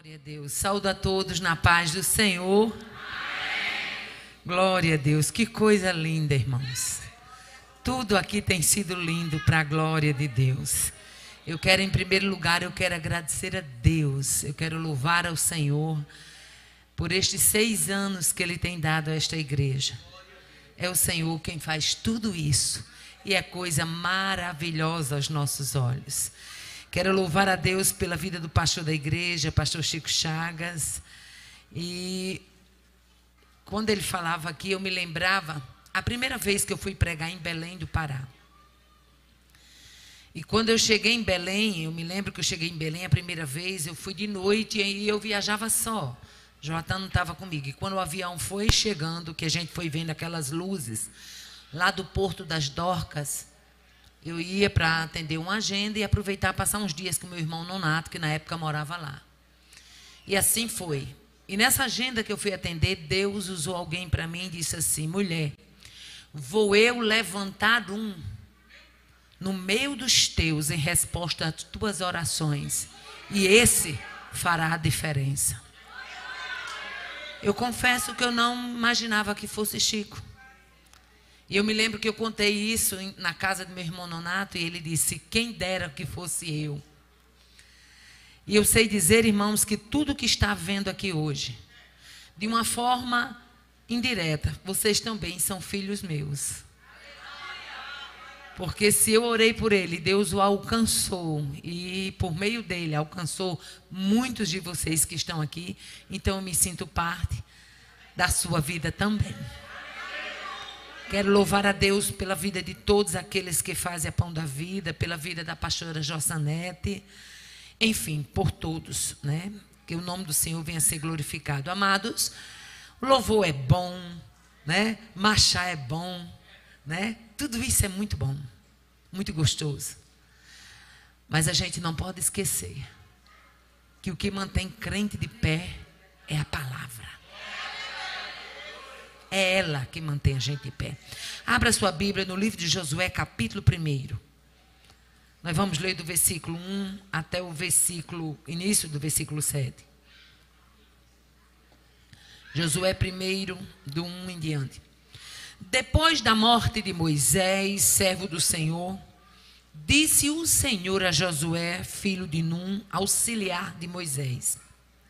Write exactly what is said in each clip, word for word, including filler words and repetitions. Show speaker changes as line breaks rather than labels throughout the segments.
Glória a Deus. Saúdo a todos na paz do Senhor. Amém. Glória a Deus. Que coisa linda, irmãos. Tudo aqui tem sido lindo para a glória de Deus. Eu quero, em primeiro lugar, eu quero agradecer a Deus. Eu quero louvar ao Senhor por estes seis anos que Ele tem dado a esta igreja. É o Senhor quem faz tudo isso. E é coisa maravilhosa aos nossos olhos. Quero louvar a Deus pela vida do pastor da igreja, pastor Chico Chagas. E quando ele falava aqui, eu me lembrava a primeira vez que eu fui pregar em Belém do Pará. E quando eu cheguei em Belém, eu me lembro que eu cheguei em Belém a primeira vez, eu fui de noite e eu viajava só. Joatan não estava comigo. E quando o avião foi chegando, que a gente foi vendo aquelas luzes, lá do Porto das Dorcas, eu ia para atender uma agenda e aproveitar passar uns dias com meu irmão Nonato, que na época morava lá. E assim foi. E nessa agenda que eu fui atender, Deus usou alguém para mim e disse assim: mulher, vou eu levantar um no meio dos teus em resposta às tuas orações. E esse fará a diferença. Eu confesso que eu não imaginava que fosse Chico. E eu me lembro que eu contei isso na casa do meu irmão Nonato e ele disse: quem dera que fosse eu. E eu sei dizer, irmãos, que tudo que está vendo aqui hoje, de uma forma indireta, vocês também são filhos meus. Porque se eu orei por ele, Deus o alcançou. E por meio dele alcançou muitos de vocês que estão aqui. Então eu me sinto parte da sua vida também. Quero louvar a Deus pela vida de todos aqueles que fazem a Pão da Vida, pela vida da pastora Jossanete, enfim, por todos, né? Que o nome do Senhor venha a ser glorificado. Amados, o louvor é bom, né? Marchar é bom, né? Tudo isso é muito bom, muito gostoso. Mas a gente não pode esquecer que o que mantém crente de pé é a palavra. É ela que mantém a gente de pé. Abra sua Bíblia no livro de Josué, capítulo primeiro. Nós vamos ler do versículo um até o versículo, início do versículo sete. Josué primeiro, do um em diante. Depois da morte de Moisés, servo do Senhor, disse o Senhor a Josué, filho de Num, auxiliar de Moisés: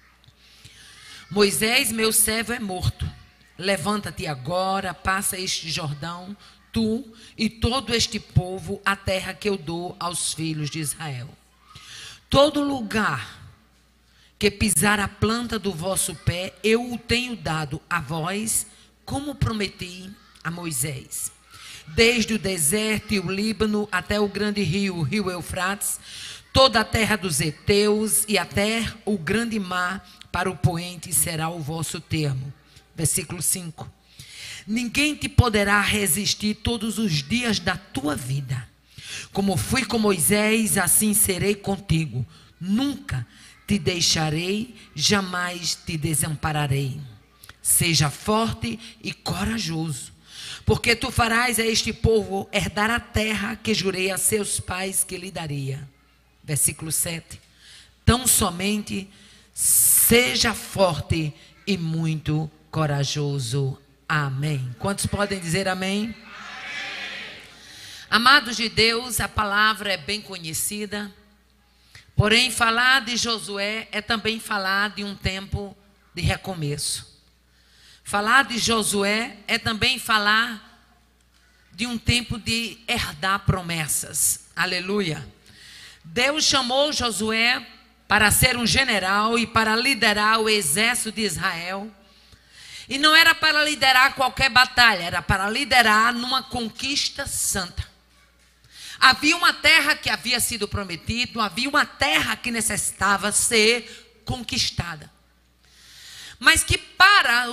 Moisés, meu servo, é morto. Levanta-te agora, passa este Jordão, tu e todo este povo, a terra que eu dou aos filhos de Israel. Todo lugar que pisar a planta do vosso pé, eu o tenho dado a vós, como prometi a Moisés. Desde o deserto e o Líbano até o grande rio, o rio Eufrates, toda a terra dos heteus e até o grande mar para o poente será o vosso termo. Versículo cinco. Ninguém te poderá resistir todos os dias da tua vida. Como fui com Moisés, assim serei contigo. Nunca te deixarei, jamais te desampararei. Seja forte e corajoso, porque tu farás a este povo herdar a terra que jurei a seus pais que lhe daria. Versículo sete. Tão somente seja forte e muito corajoso. Amém. Quantos podem dizer amém? Amém? Amados de Deus, a palavra é bem conhecida. Porém, falar de Josué é também falar de um tempo de recomeço. Falar de Josué é também falar de um tempo de herdar promessas. Aleluia. Deus chamou Josué para ser um general e para liderar o exército de Israel. E não era para liderar qualquer batalha, era para liderar numa conquista santa. Havia uma terra que havia sido prometida, havia uma terra que necessitava ser conquistada. Mas que para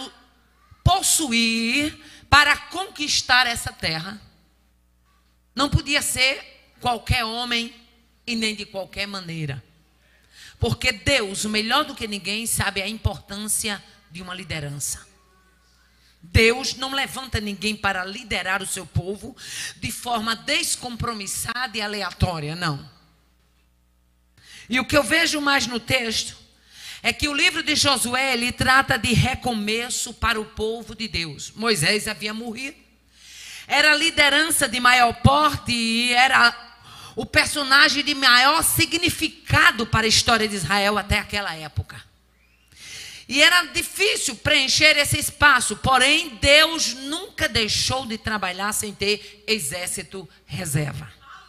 possuir, para conquistar essa terra, não podia ser qualquer homem e nem de qualquer maneira. Porque Deus, melhor do que ninguém, sabe a importância de uma liderança. Deus não levanta ninguém para liderar o seu povo de forma descompromissada e aleatória, não. E o que eu vejo mais no texto é que o livro de Josué, ele trata de recomeço para o povo de Deus. Moisés havia morrido. Era a liderança de maior porte e era o personagem de maior significado para a história de Israel até aquela época. E era difícil preencher esse espaço, porém Deus nunca deixou de trabalhar sem ter exército reserva.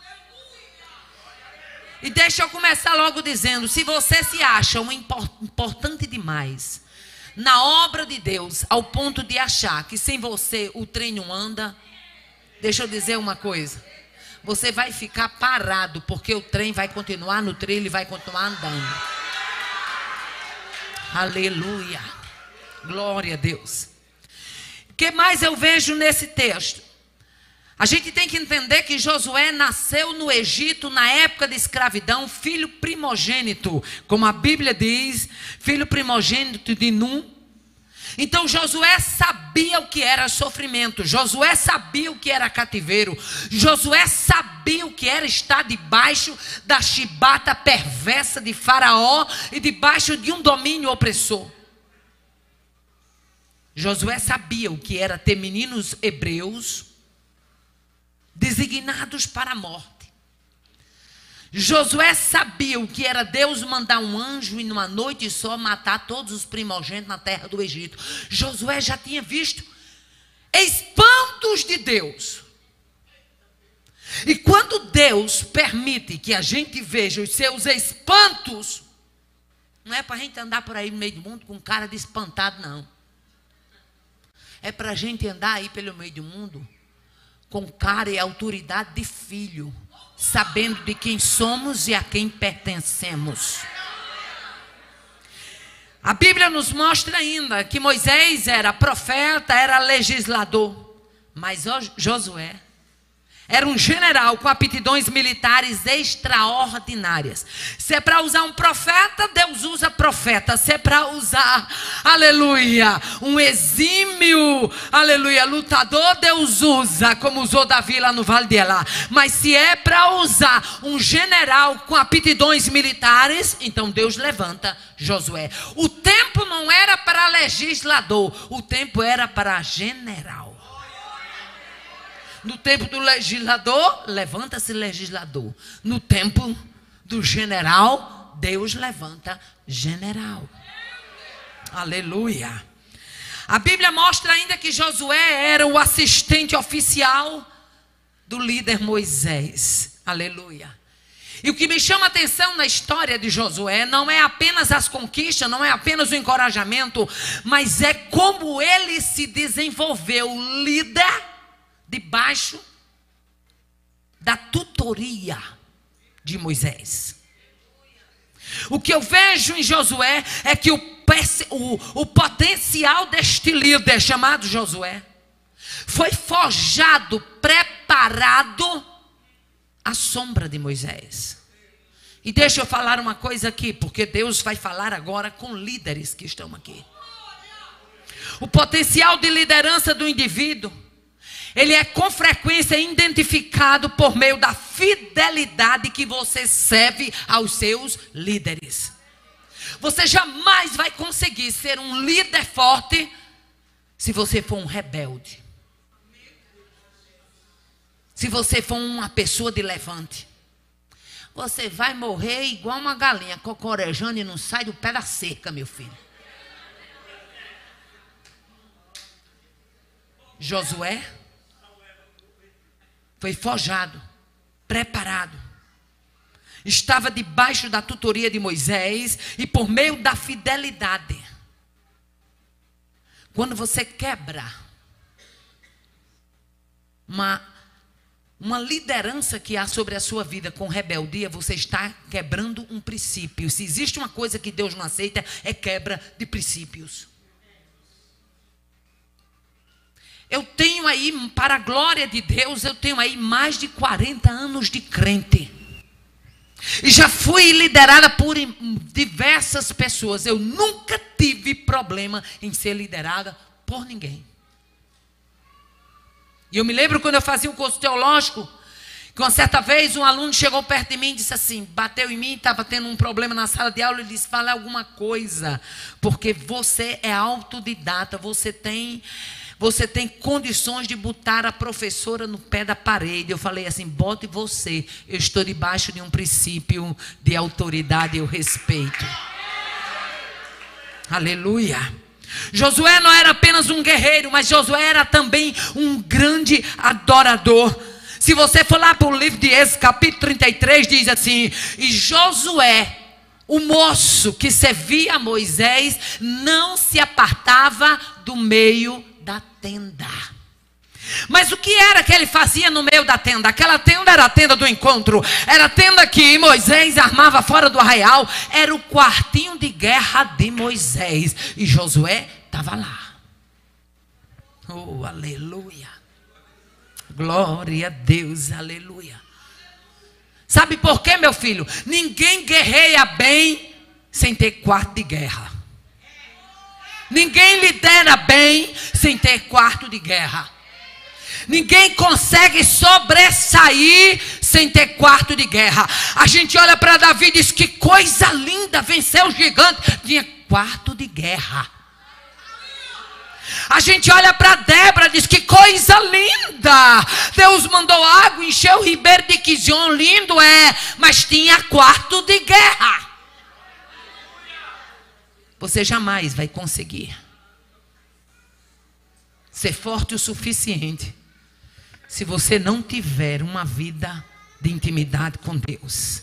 E deixa eu começar logo dizendo, se você se acha um importante demais na obra de Deus, ao ponto de achar que sem você o trem não anda, deixa eu dizer uma coisa, você vai ficar parado, porque o trem vai continuar no trilho e vai continuar andando. Aleluia, glória a Deus. O que mais eu vejo nesse texto? A gente tem que entender que Josué nasceu no Egito na época de escravidão, filho primogênito, como a Bíblia diz, filho primogênito de Num. Então Josué sabia o que era sofrimento, Josué sabia o que era cativeiro, Josué sabia o que era estar debaixo da chibata perversa de Faraó e debaixo de um domínio opressor. Josué sabia o que era ter meninos hebreus designados para a morte. Josué sabia o que era Deus mandar um anjo e numa noite só matar todos os primogênitos na terra do Egito. Josué já tinha visto espantos de Deus. E quando Deus permite que a gente veja os seus espantos, não é para a gente andar por aí no meio do mundo com cara de espantado, não. É para a gente andar aí pelo meio do mundo com cara e autoridade de filho, sabendo de quem somos e a quem pertencemos. A Bíblia nos mostra ainda que Moisés era profeta, era legislador, mas Josué era um general com aptidões militares extraordinárias. Se é para usar um profeta, Deus usa profeta. Se é para usar, aleluia, um exímio, aleluia, lutador, Deus usa, como usou Davi lá no Vale de Elá. Mas se é para usar um general com aptidões militares, então Deus levanta Josué. O tempo não era para legislador, o tempo era para general. No tempo do legislador, levanta-se legislador. No tempo do general, Deus levanta general. Aleluia. A Bíblia mostra ainda que Josué era o assistente oficial do líder Moisés. Aleluia. E o que me chama a atenção na história de Josué não é apenas as conquistas, não é apenas o encorajamento, mas é como ele se desenvolveu líder debaixo da tutoria de Moisés. O que eu vejo em Josué é que o, o, o potencial deste líder chamado Josué foi forjado, preparado à sombra de Moisés. E deixa eu falar uma coisa aqui, porque Deus vai falar agora com líderes que estão aqui. O potencial de liderança do indivíduo, ele é com frequência identificado por meio da fidelidade que você serve aos seus líderes. Você jamais vai conseguir ser um líder forte se você for um rebelde. Se você for uma pessoa de levante. Você vai morrer igual uma galinha cocorejando e não sai do pé da cerca, meu filho. Josué foi forjado, preparado. Estava debaixo da tutoria de Moisés e por meio da fidelidade. Quando você quebra uma, uma liderança que há sobre a sua vida com rebeldia, você está quebrando um princípio. Se existe uma coisa que Deus não aceita, é quebra de princípios. Eu tenho aí, para a glória de Deus, eu tenho aí mais de quarenta anos de crente. E já fui liderada por diversas pessoas. Eu nunca tive problema em ser liderada por ninguém. E eu me lembro quando eu fazia um curso teológico, Que uma certa vez um aluno chegou perto de mim e disse assim, bateu em mim, estava tendo um problema na sala de aula, ele disse, fala alguma coisa, porque você é autodidata, você tem, você tem condições de botar a professora no pé da parede. Eu falei assim, bote você, eu estou debaixo de um princípio de autoridade e eu respeito. Aleluia. Josué não era apenas um guerreiro, mas Josué era também um grande adorador. Se você for lá para o livro de Êxodo, capítulo trinta e três, diz assim, e Josué, o moço que servia a Moisés, não se apartava do meio da tenda. Mas o que era que ele fazia no meio da tenda? Aquela tenda era a tenda do encontro, era a tenda que Moisés armava fora do arraial, era o quartinho de guerra de Moisés, e Josué estava lá. Oh, aleluia. Glória a Deus, aleluia. Sabe por quê, meu filho? Ninguém guerreia bem sem ter quarto de guerra. Ninguém lidera bem sem ter quarto de guerra. Ninguém consegue sobressair sem ter quarto de guerra. A gente olha para Davi e diz, que coisa linda, venceu o gigante. Tinha quarto de guerra. A gente olha para Débora e diz, que coisa linda, Deus mandou água, encheu o ribeiro de Quizion, lindo é, mas tinha quarto de guerra. Você jamais vai conseguir ser forte o suficiente se você não tiver uma vida de intimidade com Deus.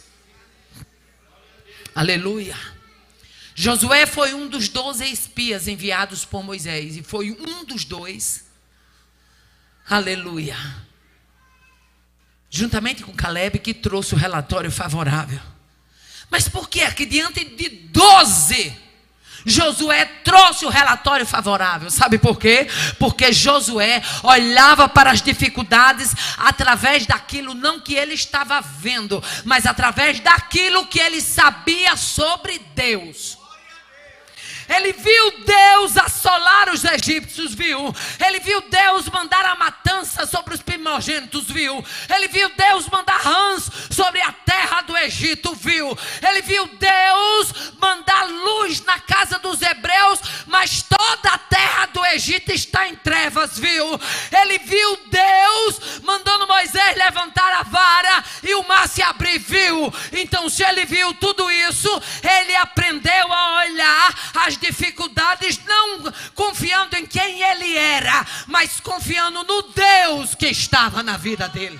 Aleluia. Josué foi um dos doze espias enviados por Moisés. E foi um dos dois. Aleluia. Juntamente com Caleb, que trouxe o relatório favorável. Mas por que aqui diante de doze, Josué trouxe o relatório favorável? Sabe por quê? Porque Josué olhava para as dificuldades através daquilo não que ele estava vendo, mas através daquilo que ele sabia sobre Deus. Ele viu Deus assolar os egípcios, viu? Ele viu Deus mandar a matança sobre os primogênitos, viu? Ele viu Deus mandar rãs sobre a terra do Egito, viu? Ele viu Deus mandar luz na casa dos hebreus, mas toda a terra do Egito está em trevas, viu? Ele viu Deus mandando Moisés levantar a vara e o mar se abrir, viu? Então, se ele viu tudo isso, ele aprendeu a olhar as dificuldades, não confiando em quem ele era, mas confiando no Deus que estava na vida dele.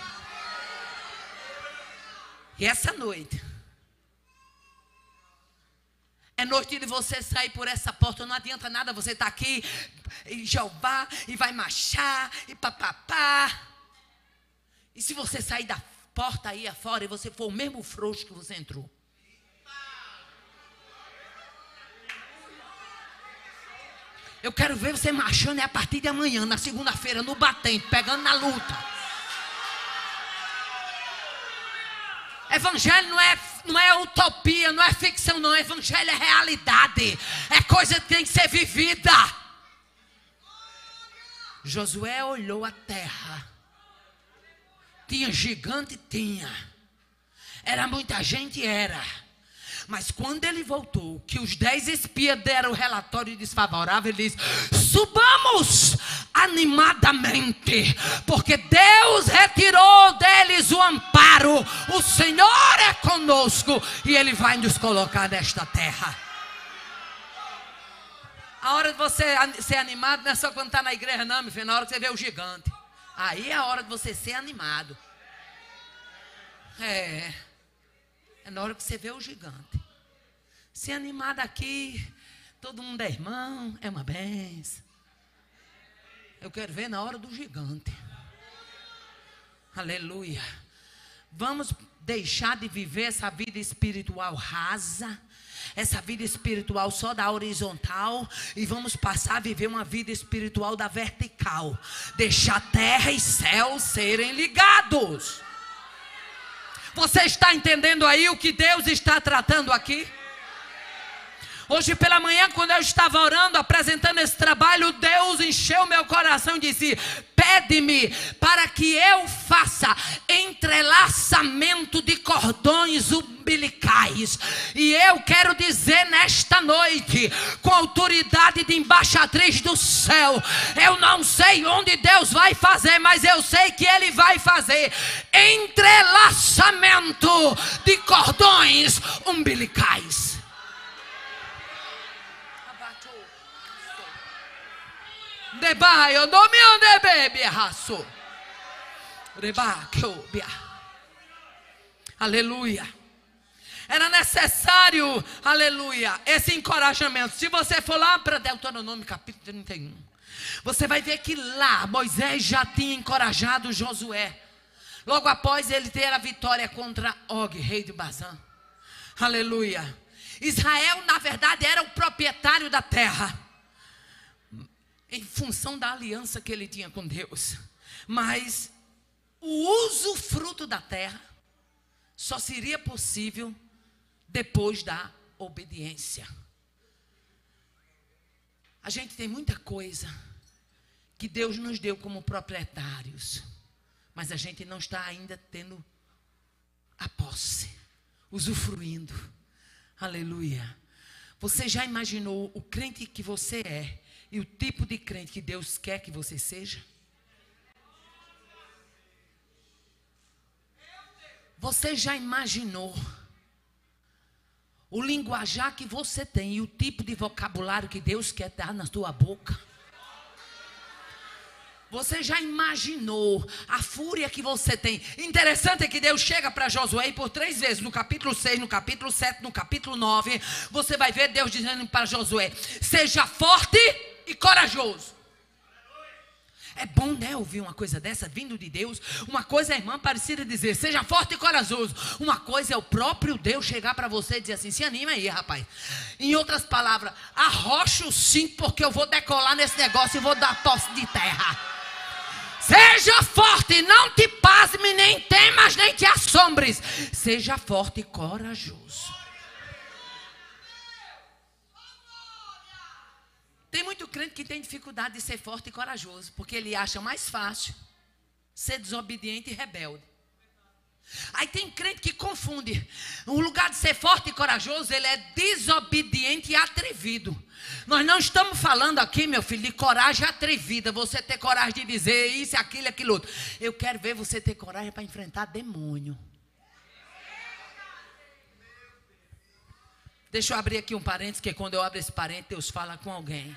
E essa noite é noite de você sair por essa porta. Não adianta nada você estar aqui em Jeová e vai marchar e papapá. E se você sair da porta aí afora e você for o mesmo frouxo que você entrou, eu quero ver você marchando é a partir de amanhã, na segunda-feira, no batente, pegando na luta. Evangelho não é, não é utopia, não é ficção, não. Evangelho é realidade. É coisa que tem que ser vivida. Josué olhou a terra. Tinha gigante? Tinha. Era muita gente? Era. Mas quando ele voltou, que os dez espias deram o relatório desfavorável, ele disse, subamos animadamente, porque Deus retirou deles o amparo, o Senhor é conosco, e Ele vai nos colocar nesta terra. A hora de você ser animado não é só quando está na igreja, não, meu filho, na hora que você vê o gigante. Aí é a hora de você ser animado. É... É na hora que você vê o gigante. Ser animado aqui, todo mundo é irmão, é uma benção. Eu quero ver na hora do gigante. Aleluia. Vamos deixar de viver essa vida espiritual rasa, essa vida espiritual só da horizontal, e vamos passar a viver uma vida espiritual da vertical. Deixar terra e céu serem ligados. Você está entendendo aí o que Deus está tratando aqui? Hoje pela manhã, quando eu estava orando, apresentando esse trabalho, Deus encheu meu coração e disse: pede-me para que eu faça entrelaçamento de cordões umbilicais. E eu quero dizer nesta noite, com autoridade de embaixatriz do céu, eu não sei onde Deus vai fazer, mas eu sei que Ele vai fazer entrelaçamento de cordões umbilicais. Debaio, domínio de bebê, raço. Aleluia. Era necessário, aleluia, esse encorajamento. Se você for lá para Deuteronômio capítulo trinta e um, você vai ver que lá Moisés já tinha encorajado Josué. Logo após ele ter a vitória contra Og, rei de Bazã. Aleluia. Israel, na verdade, era o proprietário da terra, em função da aliança que ele tinha com Deus. Mas o usufruto da terra só seria possível depois da obediência. A gente tem muita coisa que Deus nos deu como proprietários, mas a gente não está ainda tendo a posse, usufruindo. Aleluia. Você já imaginou o crente que você é e o tipo de crente que Deus quer que você seja? Você já imaginou o linguajar que você tem e o tipo de vocabulário que Deus quer dar na sua boca? Você já imaginou a fúria que você tem? Interessante é que Deus chega para Josué e por três vezes, no capítulo seis, no capítulo sete, no capítulo nove, você vai ver Deus dizendo para Josué: seja forte e corajoso. É bom, né, ouvir uma coisa dessa vindo de Deus. Uma coisa é a irmã Aparecida dizer: seja forte e corajoso. Uma coisa é o próprio Deus chegar para você e dizer assim: se anima aí, rapaz. Em outras palavras, arrocha o cinto, porque eu vou decolar nesse negócio e vou dar posse de terra. Seja forte, não te pasme, nem temas, nem te assombres. Seja forte e corajoso. Tem muito crente que tem dificuldade de ser forte e corajoso, porque ele acha mais fácil ser desobediente e rebelde. Aí tem crente que confunde. O lugar de ser forte e corajoso, ele é desobediente e atrevido. Nós não estamos falando aqui, meu filho, de coragem atrevida. Você ter coragem de dizer isso, aquilo, aquilo outro. Eu quero ver você ter coragem para enfrentar demônio. Deixa eu abrir aqui um parênteses, que quando eu abro esse parênteses, Deus fala com alguém.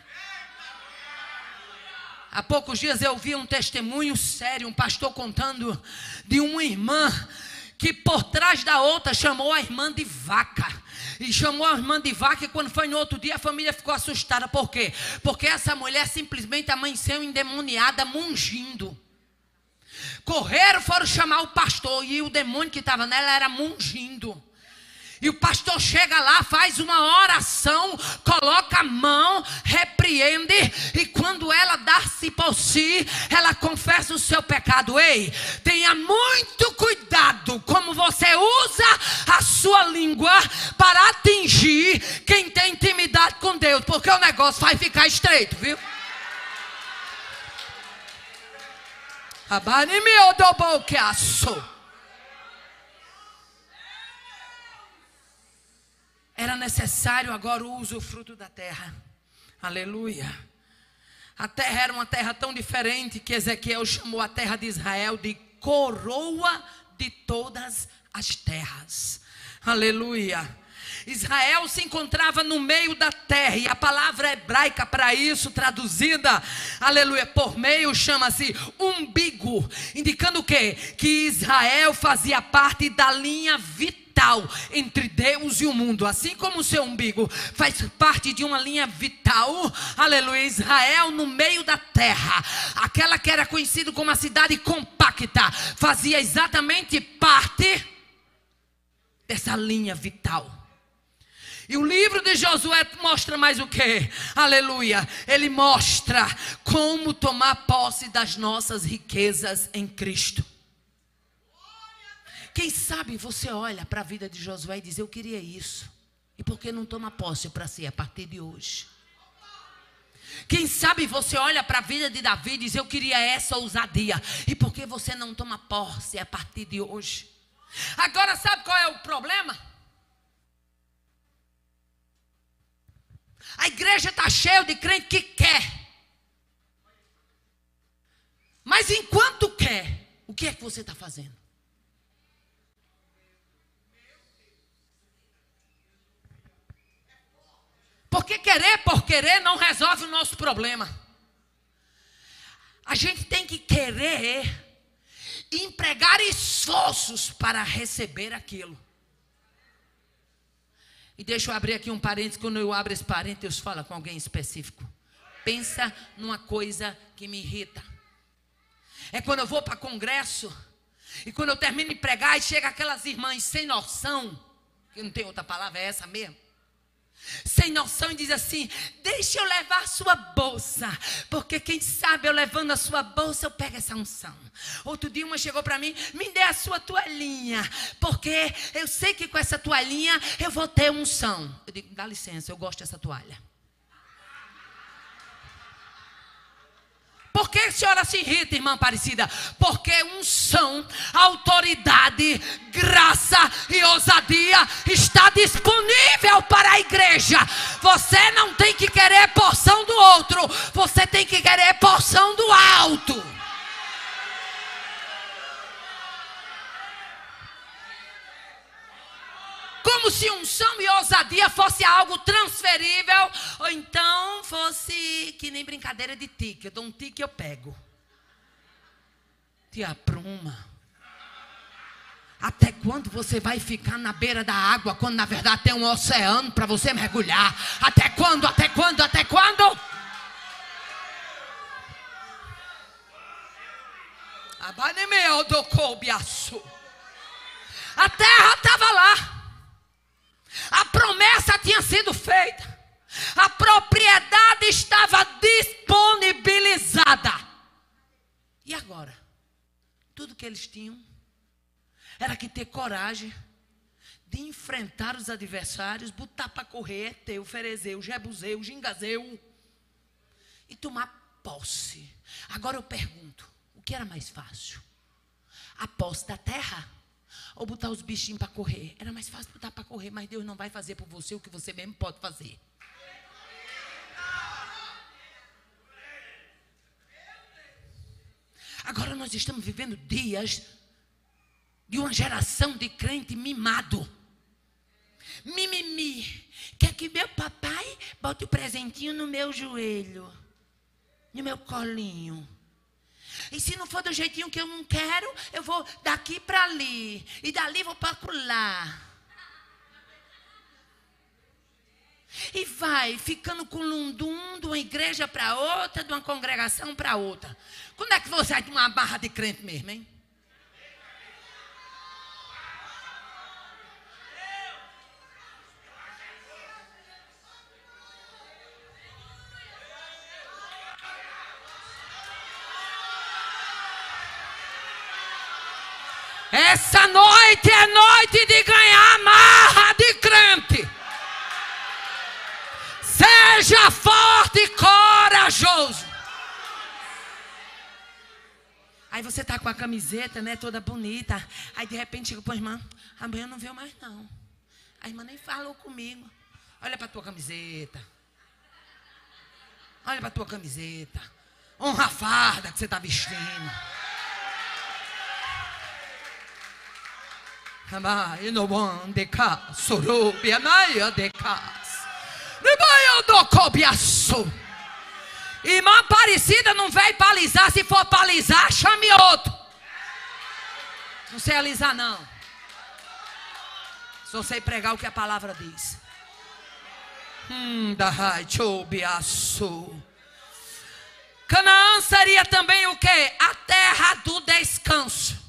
Há poucos dias eu vi um testemunho sério, um pastor contando de uma irmã que por trás da outra chamou a irmã de vaca. E chamou a irmã de vaca, e quando foi no outro dia a família ficou assustada. Por quê? Porque essa mulher simplesmente amanheceu endemoniada, mungindo. Correram, foram chamar o pastor, e o demônio que estava nela era mungindo. E o pastor chega lá, faz uma oração, coloca a mão, repreende, e quando ela dá-se por si, ela confessa o seu pecado. Ei, tenha muito cuidado como você usa a sua língua para atingir quem tem intimidade com Deus, porque o negócio vai ficar estreito, viu? Era necessário agora o usufruto da terra. Aleluia. A terra era uma terra tão diferente que Ezequiel chamou a terra de Israel de coroa de todas as terras. Aleluia. Israel se encontrava no meio da terra, e a palavra hebraica para isso, traduzida, aleluia, por meio, chama-se umbigo, indicando o quê? Que Israel fazia parte da linha vital entre Deus e o mundo. Assim como o seu umbigo faz parte de uma linha vital, aleluia, Israel no meio da terra, aquela que era conhecida como a cidade compacta, fazia exatamente parte dessa linha vital. E o livro de Josué mostra mais o que? Aleluia. Ele mostra como tomar posse das nossas riquezas em Cristo. Quem sabe você olha para a vida de Josué e diz: eu queria isso. E por que não toma posse para si a partir de hoje? Quem sabe você olha para a vida de Davi e diz: eu queria essa ousadia. E por que você não toma posse a partir de hoje? Agora, sabe qual é o problema? A igreja está cheia de crente que quer. Mas enquanto quer, o que é que você está fazendo? Porque querer por querer não resolve o nosso problema. A gente tem que querer empregar esforços para receber aquilo. E deixa eu abrir aqui um parênteses. Quando eu abro esse parênteses, eu falo com alguém específico. Pensa numa coisa que me irrita. É quando eu vou para congresso e quando eu termino de pregar e chega aquelas irmãs sem noção, que não tem outra palavra, é essa mesmo, sem noção, e diz assim: deixa eu levar a sua bolsa, porque quem sabe eu levando a sua bolsa eu pego essa unção. Outro dia uma chegou para mim: me dê a sua toalhinha, porque eu sei que com essa toalhinha eu vou ter unção. Eu digo: dá licença, eu gosto dessa toalha. Por que a senhora se irrita, irmã Aparecida? Porque unção, autoridade, graça e ousadia está disponível para a igreja. Você não tem que querer porção do outro, você tem que querer porção do alto. Como se unção e ousadia fosse algo transferível, ou então fosse que nem brincadeira de tique. Eu dou um tique e eu pego. Te apruma. Até quando você vai ficar na beira da água, quando na verdade tem um oceano para você mergulhar? Até quando, até quando, até quando? A terra estava lá. A promessa tinha sido feita. A propriedade estava disponibilizada. E agora? Tudo que eles tinham era que ter coragem de enfrentar os adversários, botar para correr Eteu, Ferezeu, Jebuseu, Gingazeu e tomar posse. Agora eu pergunto: o que era mais fácil? A posse da terra ou botar os bichinhos para correr? Era mais fácil botar para correr, mas Deus não vai fazer por você o que você mesmo pode fazer. Agora nós estamos vivendo dias de uma geração de crente mimado. Mimimi. Quer que meu papai bote o presentinho no meu joelho, no meu colinho. E se não for do jeitinho que eu não quero, eu vou daqui para ali. E dali vou para lá. E vai ficando com lundum de uma igreja para outra, de uma congregação para outra. Quando é que você vai tomar uma barra de crente mesmo, hein? Essa noite é noite de ganhar marra de crente. Seja forte e corajoso. Aí você tá com a camiseta, né, toda bonita. Aí de repente chega para a irmã: amanhã não veio mais não. A irmã nem falou comigo. Olha para tua camiseta. Olha para tua camiseta. Honra a farda que você tá vestindo. Irmã Aparecida não veio para alisar. Se for para alisar, chame outro. Não sei alisar não. Só sei pregar o que a palavra diz. Hum, Canaã seria também o quê? A terra do descanso.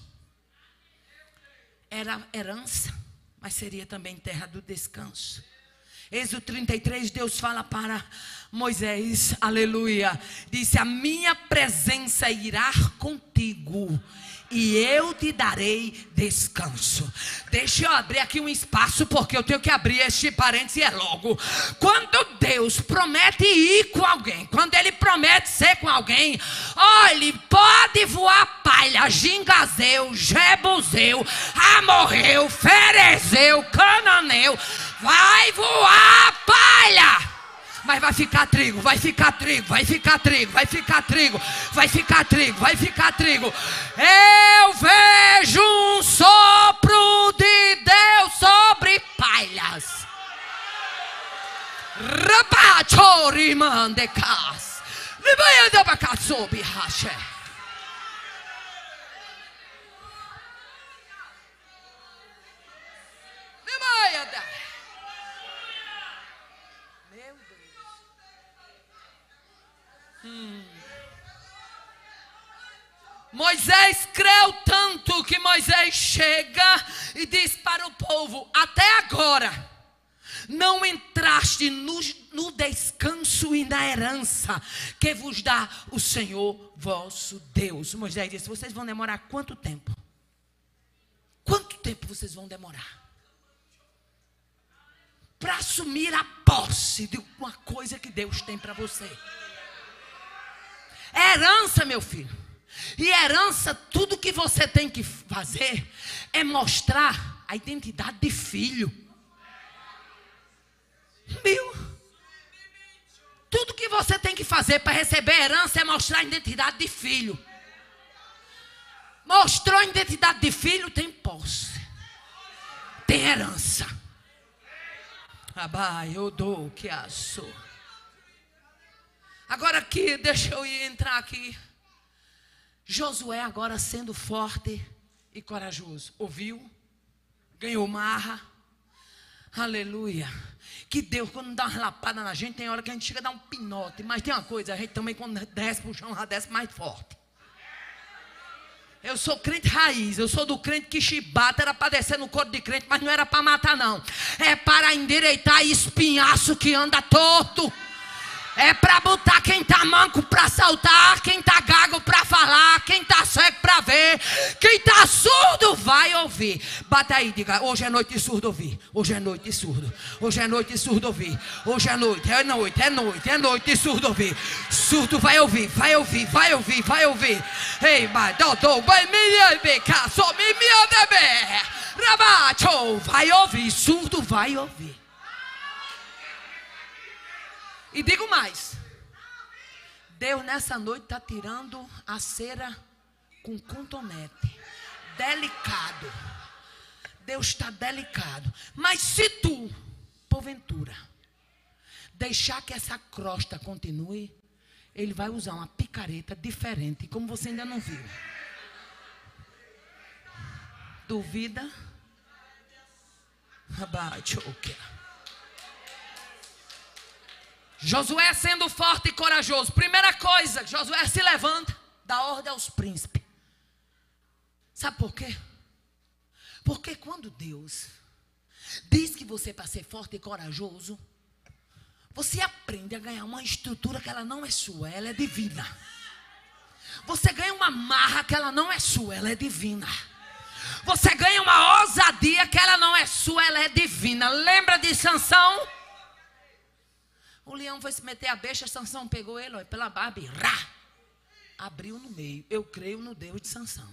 Era herança, mas seria também terra do descanso. Êxodo trinta e três, Deus fala para Moisés, aleluia, disse: a minha presença irá contigo e eu te darei descanso. Deixa eu abrir aqui um espaço, porque eu tenho que abrir este parênteses é logo. Quando Deus promete ir com alguém, quando Ele promete ser com alguém, olhe, pode voar palha, gingazeu, jebuseu, amorreu, ferezeu, cananeu, vai voar palha. Mas vai ficar trigo, vai ficar trigo, vai ficar trigo, vai ficar trigo, vai ficar trigo, vai ficar trigo. Eu vejo um sopro de Deus sobre palhas. Rapachori mandecas. Libaia de abacatsobi rache. Libaia da. Hum. Moisés creu tanto que Moisés chega e diz para o povo: até agora não entraste no, no descanso e na herança que vos dá o Senhor vosso Deus. Moisés disse: vocês vão demorar quanto tempo? Quanto tempo vocês vão demorar para assumir a posse de uma coisa que Deus tem para você? Herança, meu filho. E herança, tudo que você tem que fazer é mostrar a identidade de filho. Viu? Tudo que você tem que fazer para receber herança é mostrar a identidade de filho. Mostrou a identidade de filho, tem posse, tem herança. Abai, eu dou que assou. Agora aqui, deixa eu ir entrar aqui. Josué agora sendo forte e corajoso. Ouviu? Ganhou marra. Aleluia. Que Deus, quando dá uma lapada na gente, tem hora que a gente chega a dar um pinote. Mas tem uma coisa, a gente também quando desce pro chão, já desce mais forte. Eu sou crente raiz, eu sou do crente que chibata era para descer no corpo de crente, mas não era para matar não. É para endireitar espinhaço que anda torto. É para botar quem está manco para saltar, quem está gago para falar, quem está cego para ver, quem está surdo vai ouvir. Bata aí, diga: hoje é noite de surdo ouvir. Hoje é noite de surdo. Hoje é noite de surdo ouvir. Hoje é noite, é noite, é noite, é noite de surdo ouvir. Surdo vai ouvir, vai ouvir, vai ouvir, vai ouvir. Ei, vai, doutor, vai me becar, só me me bebê. Rabacho, vai ouvir, surdo vai ouvir. E digo mais, Deus nessa noite está tirando a cera com cotonete, delicado. Deus está delicado. Mas se tu, porventura, deixar que essa crosta continue, Ele vai usar uma picareta diferente, como você ainda não viu. Duvida? Abate o que? Josué sendo forte e corajoso. Primeira coisa, Josué se levanta, dá ordem aos príncipes. Sabe por quê? Porque quando Deus diz que você para ser forte e corajoso, você aprende a ganhar uma estrutura que ela não é sua, ela é divina. Você ganha uma marra que ela não é sua, ela é divina. Você ganha uma ousadia que ela não é sua, ela é divina. Lembra de Sansão? O leão foi se meter a besta, Sansão pegou ele, olha, pela barba e rá, abriu no meio. Eu creio no Deus de Sansão.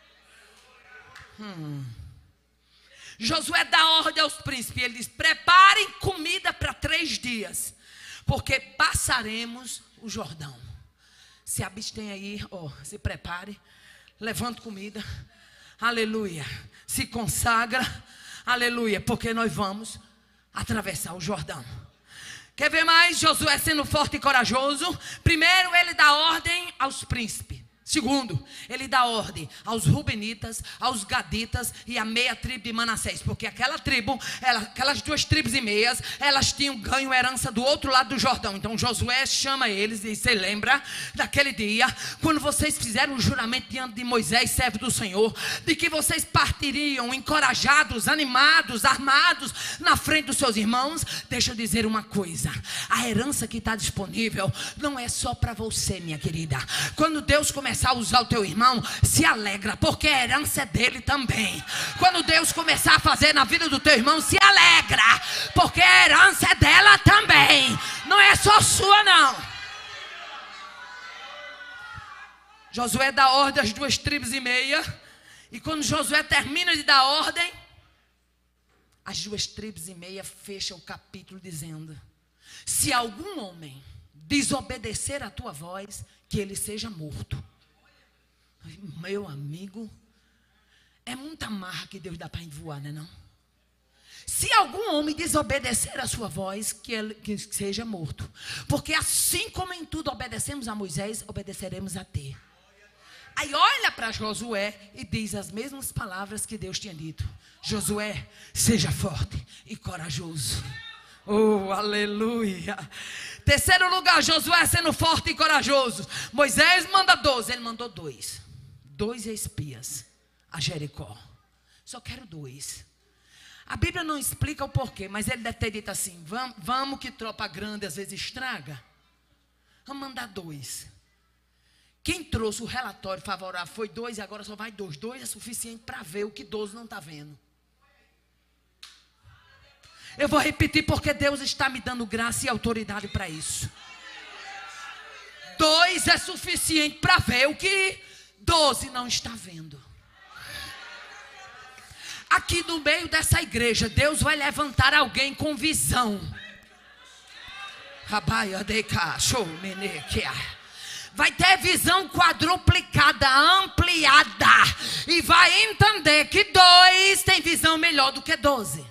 Hum. Josué dá ordem aos príncipes. Ele diz: preparem comida para três dias, porque passaremos o Jordão. Se abstém aí, ó, se prepare, levante comida, aleluia, se consagra, aleluia, porque nós vamos atravessar o Jordão. Quer ver mais? Josué sendo forte e corajoso. Primeiro, ele dá ordem aos príncipes. Segundo, ele dá ordem aos rubenitas, aos gaditas e a meia tribo de Manassés, porque aquela tribo, ela, aquelas duas tribos e meias, elas tinham ganho herança do outro lado do Jordão. Então Josué chama eles e se lembra daquele dia, quando vocês fizeram o juramento diante de Moisés, servo do Senhor, de que vocês partiriam encorajados, animados, armados na frente dos seus irmãos. Deixa eu dizer uma coisa: a herança que está disponível não é só para você, minha querida. Quando Deus começar começar a usar o teu irmão, se alegra, porque a herança é dele também. Quando Deus começar a fazer na vida do teu irmão, se alegra, porque a herança é dela também. Não é só sua, não. Josué dá ordem às duas tribos e meia. E quando Josué termina de dar ordem, as duas tribos e meia fecham o capítulo dizendo: se algum homem desobedecer a tua voz, que ele seja morto. Meu amigo, é muita marra que Deus dá para voar, não é não? Se algum homem desobedecer a sua voz, que ele que seja morto. Porque assim como em tudo obedecemos a Moisés, obedeceremos a ti. Aí olha para Josué e diz as mesmas palavras que Deus tinha dito: Josué, seja forte e corajoso. Oh, aleluia. Terceiro lugar, Josué sendo forte e corajoso. Moisés manda doze, ele mandou dois. Dois espias a Jericó. Só quero dois. A Bíblia não explica o porquê, mas ele deve ter dito assim: vamos, vamos que tropa grande às vezes estraga. Vamos mandar dois. Quem trouxe o relatório favorável foi dois e agora só vai dois. Dois é suficiente para ver o que doze não está vendo. Eu vou repetir porque Deus está me dando graça e autoridade para isso. Dois é suficiente para ver o que doze não está vendo. Aqui no meio dessa igreja, Deus vai levantar alguém com visão. Vai ter visão quadruplicada, ampliada. E vai entender que dois tem visão melhor do que doze.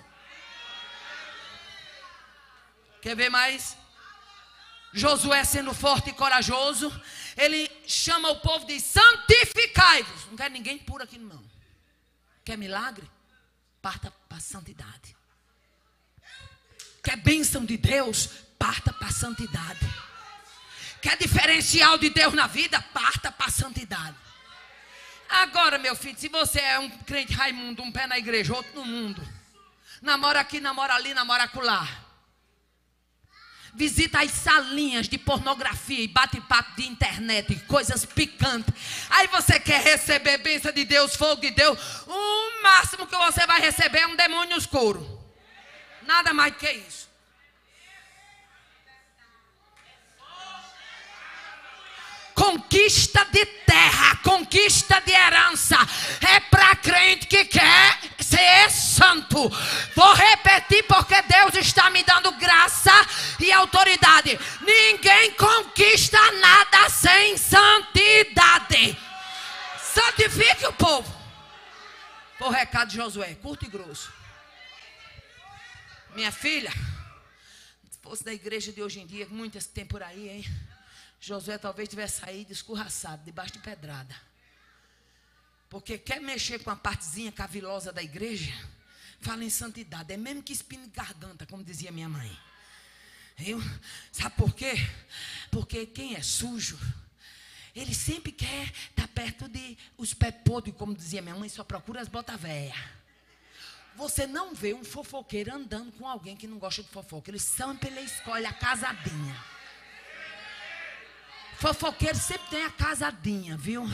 Quer ver mais? Josué sendo forte e corajoso, ele chama o povo de santificai-vos. Não quer ninguém puro aqui não. Quer milagre? Parta para a santidade. Quer bênção de Deus? Parta para a santidade. Quer diferencial de Deus na vida? Parta para a santidade. Agora, meu filho, se você é um crente Raimundo, um pé na igreja, outro no mundo, namora aqui, namora ali, namora acolá, visita as salinhas de pornografia e bate-papo de internet, coisas picantes. Aí você quer receber bênção de Deus, fogo de Deus. O máximo que você vai receber é um demônio escuro. Nada mais do que isso. Conquista de terra, conquista de herança, é para crente que quer ser santo. Vou repetir porque Deus está me dando graça e autoridade. Ninguém conquista nada sem santidade. Santifique o povo. Foi o recado de Josué, curto e grosso. Minha filha, se fosse da igreja de hoje em dia, muitas que tem por aí, hein? Josué talvez tivesse saído escorraçado, debaixo de pedrada. Porque quer mexer com a partezinha cavilosa da igreja, fala em santidade. É mesmo que espinho de garganta, como dizia minha mãe. Eu, sabe por quê? Porque quem é sujo, ele sempre quer estar perto de os pés podres, como dizia minha mãe, só procura as botas velhas. Você não vê um fofoqueiro andando com alguém que não gosta de fofoca. Ele sempre ele escolhe a casadinha. Fofoqueiro sempre tem a casadinha, viu?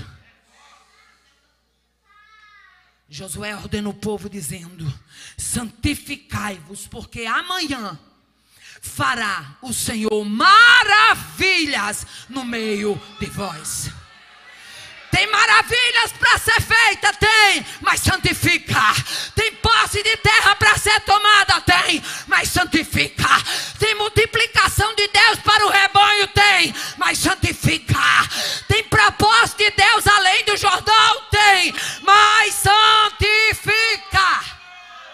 Josué ordena o povo dizendo: santificai-vos, porque amanhã fará o Senhor maravilhas no meio de vós. Tem maravilhas para ser feita? Tem, mas santifica. Tem posse de terra para ser tomada? Tem, mas santifica. Tem multiplicação de Deus para o rebanho? Tem, mas santifica. Tem propósito de Deus além do Jordão? Tem, mas santifica.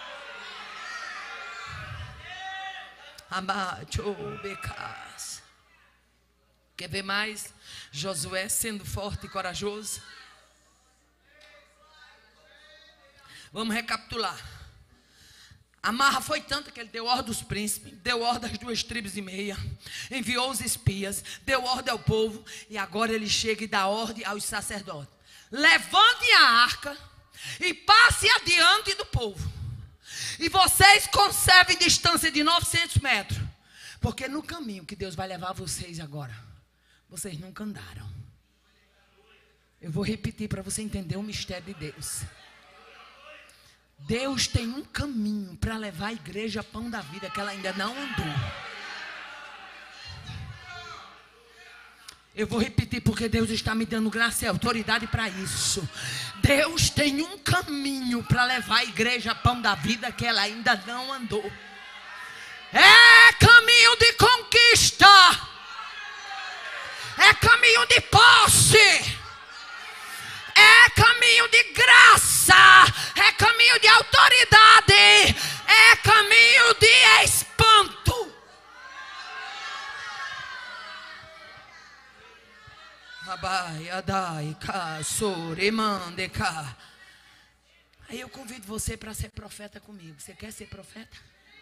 Quer ver mais? Josué sendo forte e corajoso. Vamos recapitular. A marra foi tanta que ele deu ordem aos príncipes, deu ordem às duas tribos e meia, enviou os espias, deu ordem ao povo, e agora ele chega e dá ordem aos sacerdotes: levantem a arca e passe adiante do povo, e vocês conservem distância de novecentos metros, porque no caminho que Deus vai levar vocês agora, vocês nunca andaram. Eu vou repetir para você entender o mistério de Deus. Deus tem um caminho para levar a igreja a pão da vida que ela ainda não andou. Eu vou repetir porque Deus está me dando graça e autoridade para isso. Deus tem um caminho para levar a igreja a pão da vida que ela ainda não andou. É caminho de conquista. É caminho de posse. É caminho de graça. É caminho de autoridade. É caminho de espanto. Aí eu convido você para ser profeta comigo. Você quer ser profeta?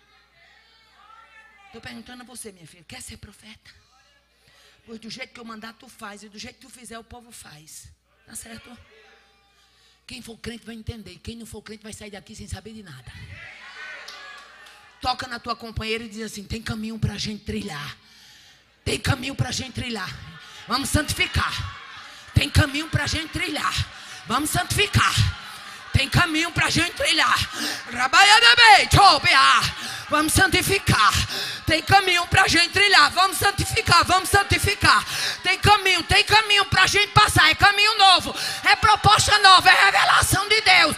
Estou perguntando a você, minha filha. Quer ser profeta? Pois do jeito que eu mandar, tu faz. E do jeito que tu fizer, o povo faz. Tá certo? Quem for crente vai entender. Quem não for crente vai sair daqui sem saber de nada. Toca na tua companheira e diz assim: tem caminho para a gente trilhar. Tem caminho para a gente trilhar. Vamos santificar. Tem caminho para a gente trilhar. Vamos santificar. Tem caminho para a gente trilhar. Vamos santificar. Tem caminho para a gente trilhar. Vamos santificar. Vamos santificar. Tem caminho, tem caminho para a gente passar. É caminho novo. É proposta nova. É revelação de Deus.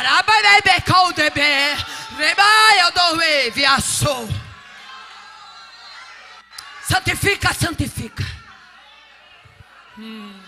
Santifica, santifica. Hum.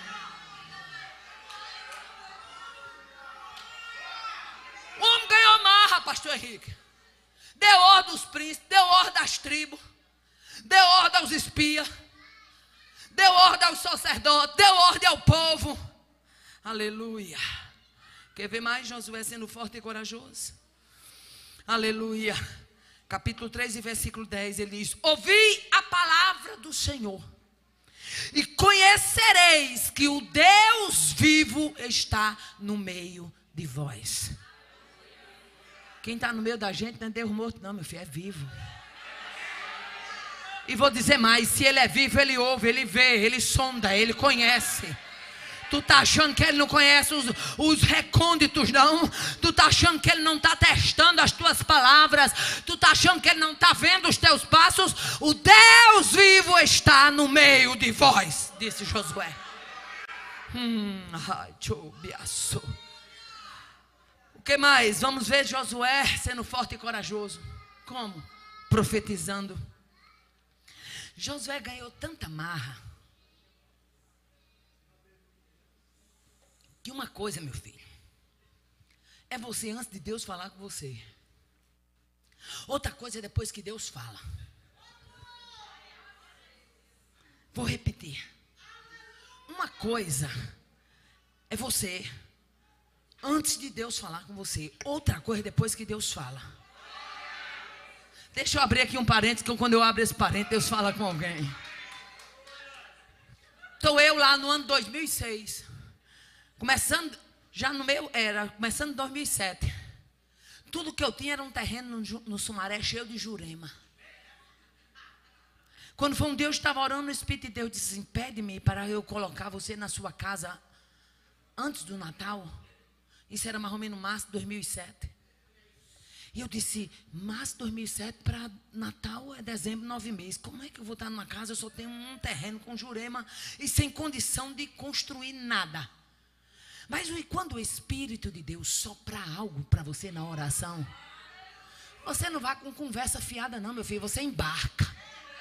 O homem ganhou marra, pastor Henrique. Deu ordem aos príncipes, deu ordem às tribos, deu ordem aos espias, deu ordem aos sacerdotes, deu ordem ao povo. Aleluia. Quer ver mais Josué sendo forte e corajoso? Aleluia. Capítulo três e versículo dez, ele diz: ouvi a palavra do Senhor e conhecereis que o Deus vivo está no meio de vós. Quem está no meio da gente não é Deus morto não, meu filho, é vivo. E vou dizer mais: se ele é vivo, ele ouve, ele vê, ele sonda, ele conhece. Tu está achando que ele não conhece os, os recônditos, não? Tu está achando que ele não está testando as tuas palavras? Tu está achando que ele não está vendo os teus passos? O Deus vivo está no meio de vós, disse Josué. Hum, o que mais? Vamos ver Josué sendo forte e corajoso. Como? Profetizando. Josué ganhou tanta marra que uma coisa, meu filho, é você antes de Deus falar com você. Outra coisa é depois que Deus fala. Vou repetir. Uma coisa é você antes de Deus falar com você. Outra coisa é depois que Deus fala. Deixa eu abrir aqui um parênteses, que quando eu abro esse parênteses, Deus fala com alguém. Estou eu lá no ano dois mil e seis. Começando, já no meu, era, começando em dois mil e sete. Tudo que eu tinha era um terreno no, no Sumaré cheio de jurema. Quando foi um dia eu estava orando no Espírito de Deus, disse assim: pede-me para eu colocar você na sua casa antes do Natal. Isso era mais ou menos março de dois mil e sete. E eu disse: março de dois mil e sete para Natal é dezembro, nove meses. Como é que eu vou estar numa casa? Eu só tenho um terreno com jurema e sem condição de construir nada. Mas quando o Espírito de Deus sopra algo para você na oração, você não vai com conversa fiada não, meu filho. Você embarca.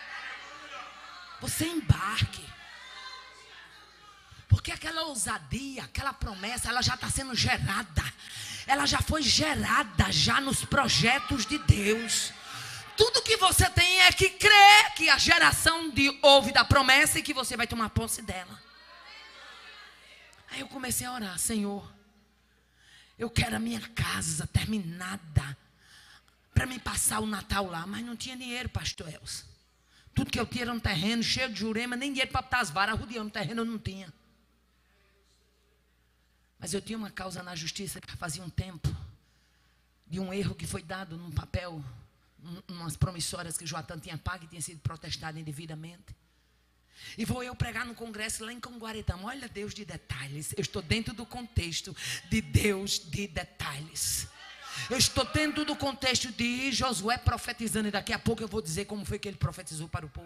Você embarque. Porque aquela ousadia, aquela promessa, ela já está sendo gerada. Ela já foi gerada já nos projetos de Deus. Tudo que você tem é que crer que a geração de, houve da promessa e que você vai tomar posse dela. Aí eu comecei a orar: Senhor, eu quero a minha casa terminada para me passar o Natal lá. Mas não tinha dinheiro, pastor Elcio. Tudo que eu tinha era um terreno cheio de jurema, nem dinheiro para botar as varas, rodeando o terreno eu não tinha. Mas eu tinha uma causa na justiça que fazia um tempo, de um erro que foi dado num papel, umas promissórias que Joatan tinha pago e tinha sido protestado indevidamente. E vou eu pregar no congresso lá em Conguaretama. Olha Deus de detalhes. Eu estou dentro do contexto de Deus de detalhes. Eu estou dentro do contexto de Josué profetizando. E daqui a pouco eu vou dizer como foi que ele profetizou para o povo.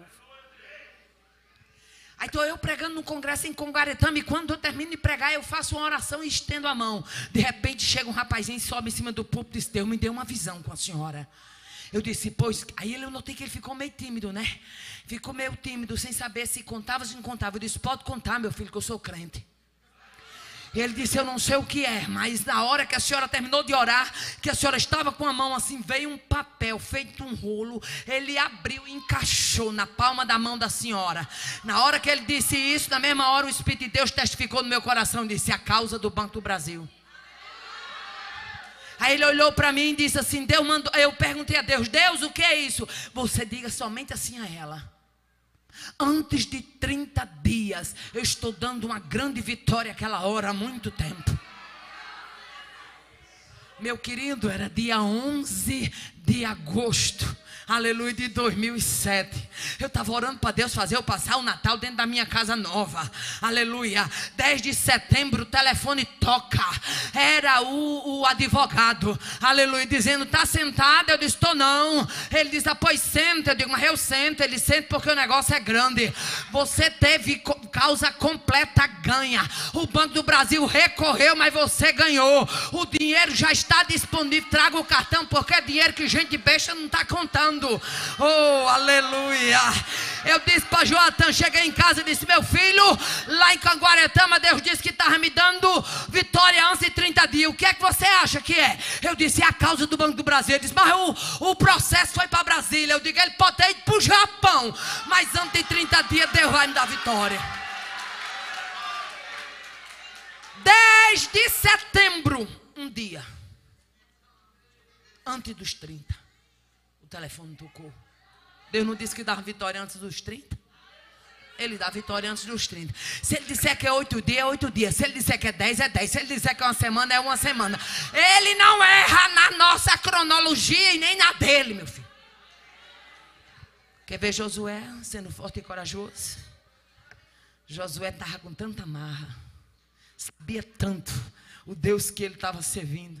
Aí estou eu pregando no congresso em Conguaretama. E quando eu termino de pregar, eu faço uma oração e estendo a mão. De repente chega um rapazinho, sobe em cima do púlpito e diz: Deus me deu uma visão com a senhora. Eu disse, pois... Aí eu notei que ele ficou meio tímido, né? Ficou meio tímido, sem saber se contava ou se não contava. Eu disse, pode contar, meu filho, que eu sou crente. E ele disse, eu não sei o que é, mas na hora que a senhora terminou de orar, que a senhora estava com a mão assim, veio um papel feito um rolo. Ele abriu e encaixou na palma da mão da senhora. Na hora que ele disse isso, na mesma hora o Espírito de Deus testificou no meu coração. Disse, a causa do Banco do Brasil. Aí ele olhou para mim e disse assim, Deus mandou. Eu perguntei a Deus, Deus, o que é isso? Você diga somente assim a ela: antes de trinta dias, eu estou dando uma grande vitória àquela hora há muito tempo. Meu querido, era dia onze de agosto. Aleluia, de dois mil e sete. Eu estava orando para Deus fazer eu passar o Natal dentro da minha casa nova. Aleluia. dez de setembro o telefone toca. Era o, o advogado. Aleluia, dizendo, está sentado? Eu disse, estou não. Ele disse, ah, pois senta. Eu digo, mas eu sento. Ele senta porque o negócio é grande. Você teve causa completa ganha. O Banco do Brasil recorreu, mas você ganhou. O dinheiro já está disponível. Traga o cartão, porque é dinheiro que gente besta não está contando. Oh, aleluia. Eu disse para Joatan, cheguei em casa e disse, meu filho, lá em Conguaretama Deus disse que estava me dando vitória antes de trinta dias. O que é que você acha que é? Eu disse, é a causa do Banco do Brasil. Ele disse, mas o, o processo foi para Brasília. Eu digo, ele pode ter ido para o Japão, mas antes de trinta dias Deus vai me dar vitória. dez de setembro, um dia antes dos trinta, o telefone tocou. Deus não disse que dava vitória antes dos trinta? Ele dá vitória antes dos trinta. Se ele disser que é oito dias, é oito dias. Se ele disser que é dez, é dez. Se ele disser que é uma semana, é uma semana. Ele não erra na nossa cronologia e nem na dele, meu filho. Quer ver Josué sendo forte e corajoso? Josué estava com tanta marra, sabia tanto o Deus que ele estava servindo.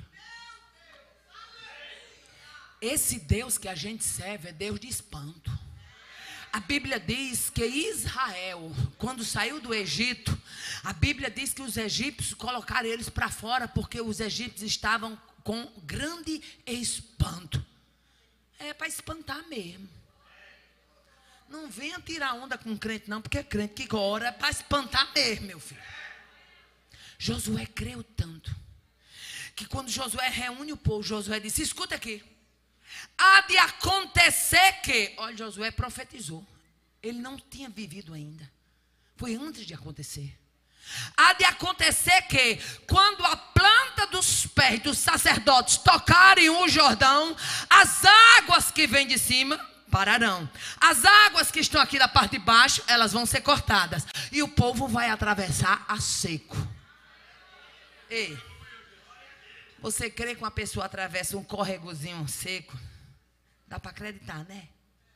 Esse Deus que a gente serve é Deus de espanto. A Bíblia diz que Israel, quando saiu do Egito, a Bíblia diz que os egípcios colocaram eles para fora porque os egípcios estavam com grande espanto. É para espantar mesmo. Não venha tirar onda com crente não, porque crente que ora é para espantar mesmo, meu filho. Josué creu tanto que quando Josué reúne o povo, Josué disse, escuta aqui. Há de acontecer que... Olha, Josué profetizou. Ele não tinha vivido ainda. Foi antes de acontecer. Há de acontecer que quando a planta dos pés dos sacerdotes tocarem o Jordão, as águas que vêm de cima pararão. As águas que estão aqui da parte de baixo, elas vão ser cortadas. E o povo vai atravessar a seco. Ei, você crê que uma pessoa atravessa um corregozinho seco? Dá para acreditar, né?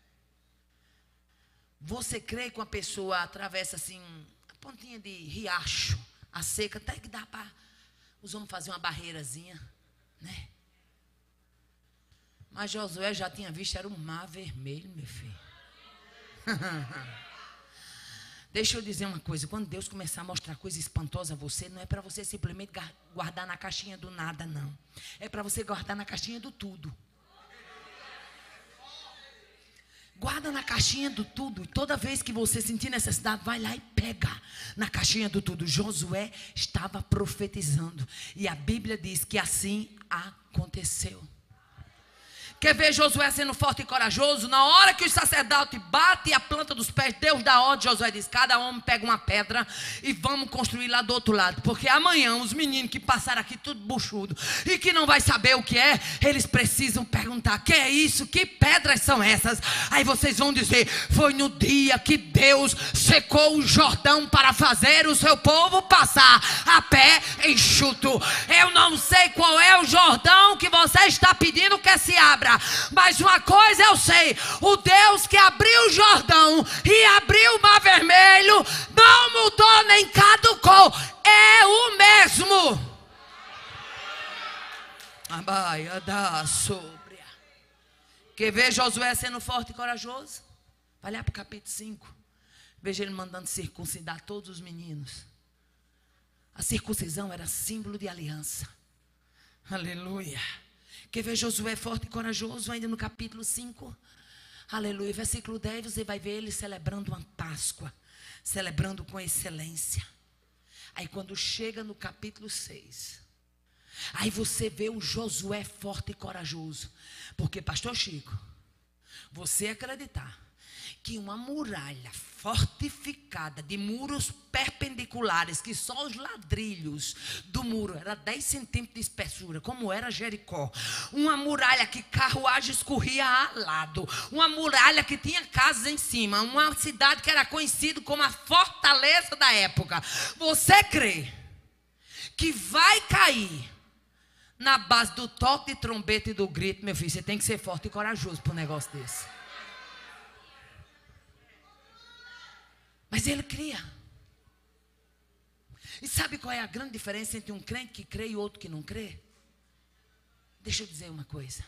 Você crê que uma pessoa atravessa assim, a pontinha de riacho, a seca, até que dá para os homens fazer uma barreirazinha, né? Mas Josué já tinha visto, era um mar vermelho, meu filho. Deixa eu dizer uma coisa, quando Deus começar a mostrar coisa espantosa a você, não é para você simplesmente guardar na caixinha do nada, não. É para você guardar na caixinha do tudo. Guarda na caixinha do tudo. E toda vez que você sentir necessidade, vai lá e pega na caixinha do tudo. Josué estava profetizando. E a Bíblia diz que assim aconteceu. Quer ver Josué sendo forte e corajoso? Na hora que os sacerdotes batem a planta dos pés, Deus dá ordem. Josué diz, cada homem pega uma pedra e vamos construir lá do outro lado. Porque amanhã os meninos que passaram aqui tudo buchudo e que não vai saber o que é, eles precisam perguntar, que é isso? Que pedras são essas? Aí vocês vão dizer, foi no dia que Deus secou o Jordão para fazer o seu povo passar a pé enxuto. Eu não sei qual é o Jordão que você está pedindo que se abra. Mas uma coisa eu sei, o Deus que abriu o Jordão e abriu o mar vermelho, sóbria. Quer ver Josué sendo forte e corajoso? Vai lá para o capítulo cinco. Veja ele mandando circuncidar todos os meninos. A circuncisão era símbolo de aliança. Aleluia. Quer ver Josué forte e corajoso? Ainda no capítulo cinco. Aleluia. Versículo dez, você vai ver ele celebrando uma Páscoa. Celebrando com excelência. Aí quando chega no capítulo seis, aí você vê o Josué forte e corajoso. Porque, pastor Chico, você acreditar que uma muralha fortificada de muros perpendiculares, que só os ladrilhos do muro era dez centímetros de espessura, como era Jericó, uma muralha que carruagem escorria a lado, uma muralha que tinha casas em cima, uma cidade que era conhecida como a fortaleza da época. Você crê que vai cair na base do toque de trombeta e do grito? Meu filho, você tem que ser forte e corajoso para um negócio desse. Mas ele cria. E sabe qual é a grande diferença entre um crente que crê e outro que não crê? Deixa eu dizer uma coisa.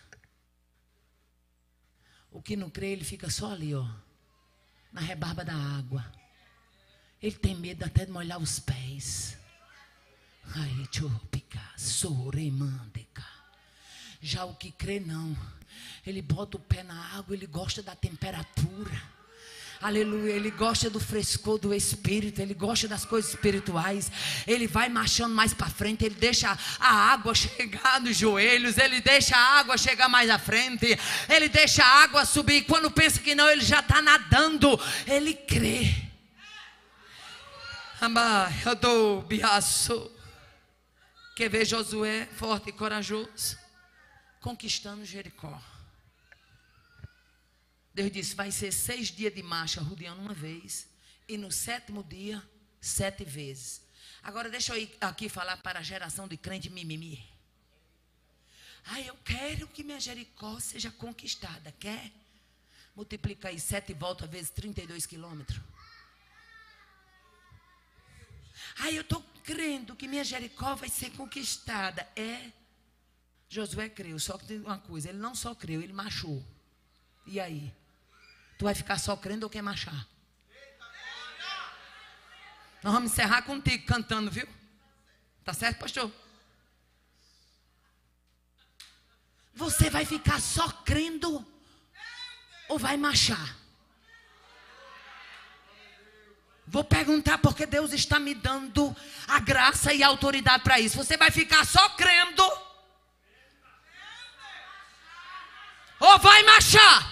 O que não crê, ele fica só ali, ó, na rebarba da água. Ele tem medo até de molhar os pés. Ai, tchopica, soremandeca. Já o que crê, não. Ele bota o pé na água, ele gosta da temperatura. Aleluia, ele gosta do frescor do Espírito, ele gosta das coisas espirituais, ele vai marchando mais para frente, ele deixa a água chegar nos joelhos, ele deixa a água chegar mais à frente, ele deixa a água subir, quando pensa que não, ele já está nadando, ele crê. Quer ver Josué forte e corajoso? Conquistando Jericó. Deus disse, vai ser seis dias de marcha rodeando uma vez. E no sétimo dia, sete vezes. Agora deixa eu ir aqui falar para a geração de crente mimimi. Ah, eu quero que minha Jericó seja conquistada. Quer? Multiplica aí sete voltas vezes trinta e dois quilômetros. Ah, eu estou crendo que minha Jericó vai ser conquistada. É. Josué creu, só que tem uma coisa. Ele não só creu, ele marchou. E aí? Tu vai ficar só crendo ou quer marchar? Nós vamos encerrar contigo cantando, viu? Tá certo, pastor? Você vai ficar só crendo ou vai marchar? Vou perguntar porque Deus está me dando a graça e a autoridade para isso. Você vai ficar só crendo ou vai marchar?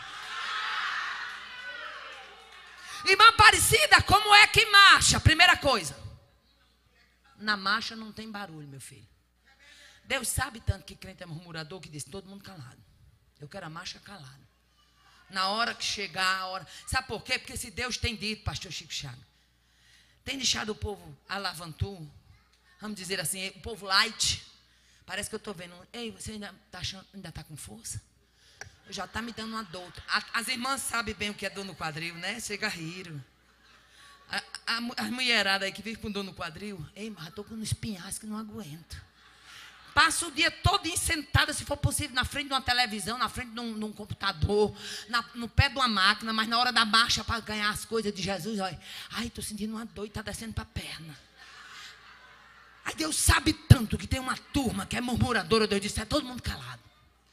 Irmã Aparecida, como é que marcha? Primeira coisa, na marcha não tem barulho, meu filho. Deus sabe tanto que crente é murmurador que diz, todo mundo calado. Eu quero a marcha calada. Na hora que chegar a hora. Sabe por quê? Porque se Deus tem dito, pastor Chico Chagas, tem deixado o povo alavantu, vamos dizer assim, o povo light. Parece que eu estou vendo, ei, você ainda está achando, ainda está com força? Já está me dando uma dor. As irmãs sabem bem o que é dor no quadril, né? Chega a rir. A, a, a mulherada aí que vive com dor no quadril, ei, mas estou com um espinhaço que não aguento. Passa o dia todo sentada, se for possível, na frente de uma televisão, na frente de um, de um computador, na, no pé de uma máquina, mas na hora da marcha para ganhar as coisas de Jesus, olha, ai, estou sentindo uma dor e está descendo para a perna. Aí Deus sabe tanto que tem uma turma que é murmuradora, Deus disse, é todo mundo calado.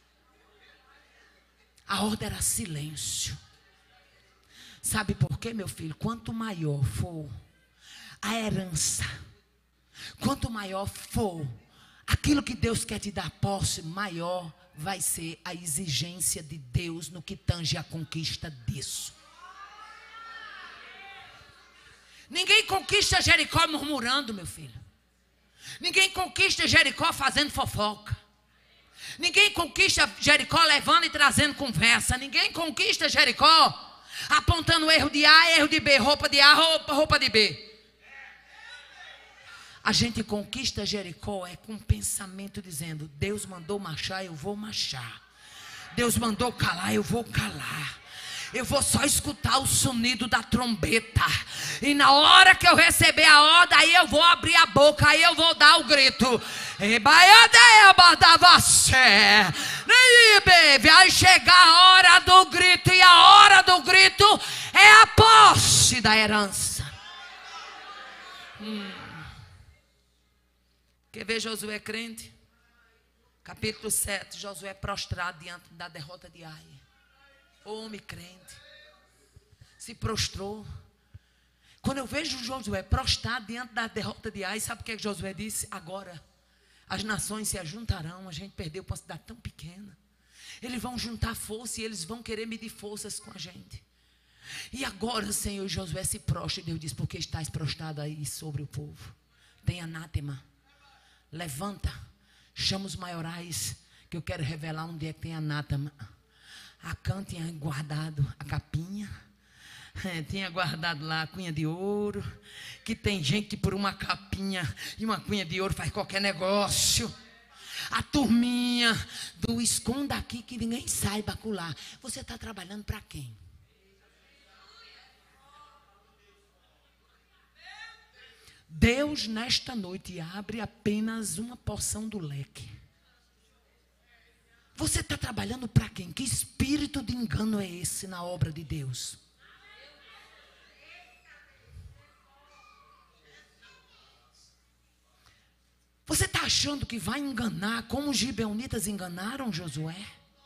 A ordem era silêncio. Sabe por quê, meu filho? Quanto maior for a herança, quanto maior for aquilo que Deus quer te dar posse, maior vai ser a exigência de Deus no que tange a conquista disso. Ninguém conquista Jericó murmurando, meu filho. Ninguém conquista Jericó fazendo fofoca. Ninguém conquista Jericó levando e trazendo conversa. Ninguém conquista Jericó apontando erro de A, erro de B, roupa de A, roupa, roupa de B. A gente conquista Jericó é com pensamento dizendo, Deus mandou marchar, eu vou marchar. Deus mandou calar, eu vou calar. Eu vou só escutar o sonido da trombeta. E na hora que eu receber a ordem, aí eu vou abrir a boca, aí eu vou dar o grito. Vai chegar a hora do grito, e a hora do grito é a posse da herança. Hum. Quer ver Josué crente? Capítulo sete, Josué prostrado diante da derrota de Ai. Homem crente, se prostrou. Quando eu vejo Josué prostrado diante da derrota de Ai, sabe o que, é que Josué disse? Agora as nações se ajuntarão. A gente perdeu uma cidade tão pequena. Eles vão juntar força e eles vão querer medir forças com a gente. E agora, Senhor, Josué se prostra. E Deus diz: porque estás prostrado aí sobre o povo? Tem anátema. Levanta, chama os maiorais, que eu quero revelar onde é que tem anátema. Acã tinha guardado a capinha, é, tinha guardado lá a cunha de ouro. Que tem gente que por uma capinha e uma cunha de ouro faz qualquer negócio. A turminha do esconda aqui que ninguém saiba acolá. Você está trabalhando para quem? Deus nesta noite abre apenas uma porção do leque. Você está trabalhando para quem? Que espírito de engano é esse na obra de Deus? Você está achando que vai enganar como os gibeonitas enganaram Josué?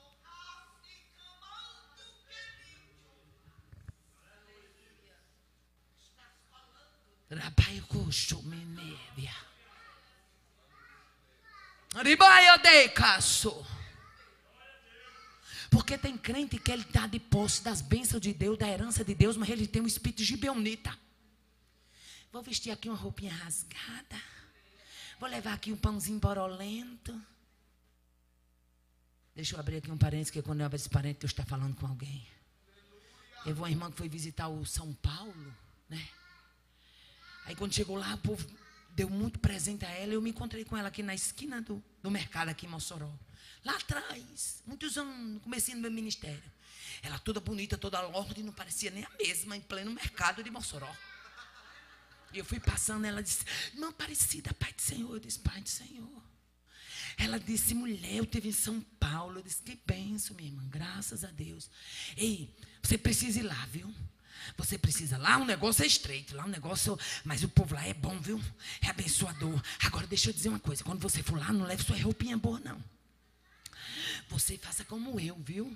Porque tem crente que ele está de posse das bênçãos de Deus, da herança de Deus, mas ele tem um espírito de gibeonita. Vou vestir aqui uma roupinha rasgada. Vou levar aqui um pãozinho borolento. Deixa eu abrir aqui um parênteses, que quando eu abro esse parênteses, Deus está falando com alguém. Teve uma irmã que foi visitar o São Paulo, né? Aí quando chegou lá, o povo deu muito presente a ela. Eu me encontrei com ela aqui na esquina do, do mercado, aqui em Mossoró. Lá atrás, muitos anos, no comecinho do meu ministério. Ela toda bonita, toda lorde, não parecia nem a mesma, em pleno mercado de Mossoró. E eu fui passando, ela disse: irmã Aparecida, Pai do Senhor. Eu disse: Pai do Senhor. Ela disse: mulher, eu estive em São Paulo. Eu disse: que bênção, minha irmã, graças a Deus. Ei, você precisa ir lá, viu? Você precisa lá, o negócio é estreito, lá o negócio, mas o povo lá é bom, viu? É abençoador. Agora deixa eu dizer uma coisa, quando você for lá, não leve sua roupinha boa, não. Você faça como eu, viu?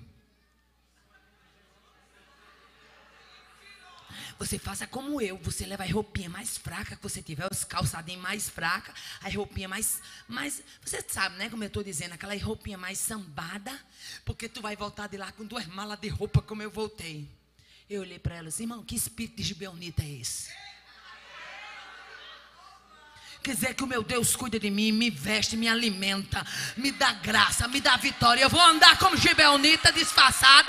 Você faça como eu, você leva a roupinha mais fraca que você tiver, os calçadinhos mais fracos, a roupinha mais, mais, você sabe, né, como eu estou dizendo, aquela roupinha mais sambada, porque tu vai voltar de lá com duas malas de roupa como eu voltei. Eu olhei para ela assim: irmão, que espírito de gibeonita é esse? Quer dizer que o meu Deus cuida de mim, me veste, me alimenta, me dá graça, me dá vitória. Eu vou andar como gibeonita disfarçada?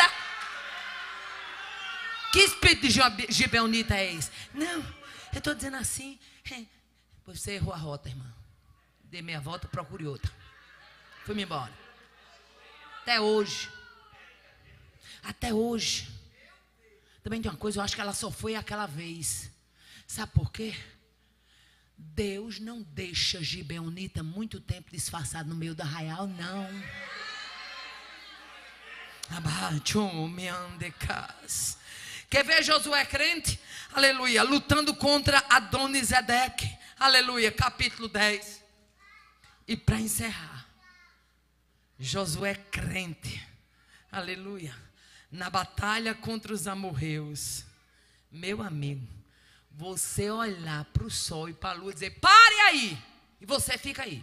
Que espírito de gibeonita é esse? Não, eu estou dizendo assim. Você errou a rota, irmã. Dei meia volta, procure outra. Fui-me embora. Até hoje. Até hoje. Também tem uma coisa, eu acho que ela só foi aquela vez. Sabe por quê? Deus não deixa gibeonita muito tempo disfarçado no meio do arraial, não. Quer ver Josué crente? Aleluia. Lutando contra Adonisedeque. Aleluia. Capítulo dez. E para encerrar, Josué crente. Aleluia. Na batalha contra os amorreus. Meu amigo, você olhar para o sol e para a lua e dizer: pare aí. E você fica aí.